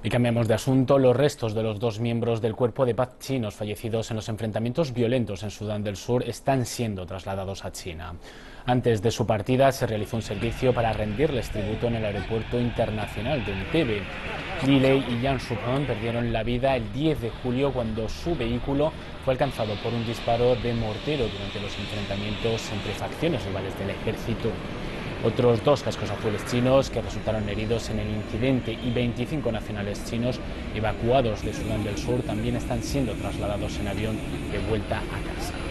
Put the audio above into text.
Y cambiamos de asunto. Los restos de los dos miembros del Cuerpo de Paz chinos fallecidos en los enfrentamientos violentos en Sudán del Sur están siendo trasladados a China. Antes de su partida se realizó un servicio para rendirles tributo en el aeropuerto internacional de Entebbe. Li Lei y Yang Shupeng perdieron la vida el 10 de julio cuando su vehículo fue alcanzado por un disparo de mortero durante los enfrentamientos entre facciones rivales del ejército. Otros dos cascos azules chinos que resultaron heridos en el incidente y 25 nacionales chinos evacuados de Sudán del Sur también están siendo trasladados en avión de vuelta a casa.